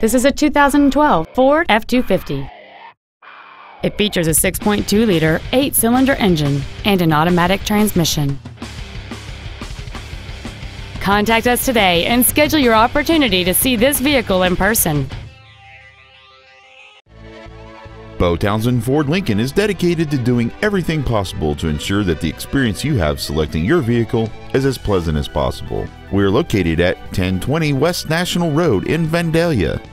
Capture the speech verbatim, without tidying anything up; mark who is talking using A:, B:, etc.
A: This is a two thousand twelve Ford F two fifty. It features a six point two liter eight-cylinder engine and an automatic transmission. Contact us today and schedule your opportunity to see this vehicle in person.
B: Beau Townsend Ford Lincoln is dedicated to doing everything possible to ensure that the experience you have selecting your vehicle is as pleasant as possible. We are located at ten twenty West National Road in Vandalia.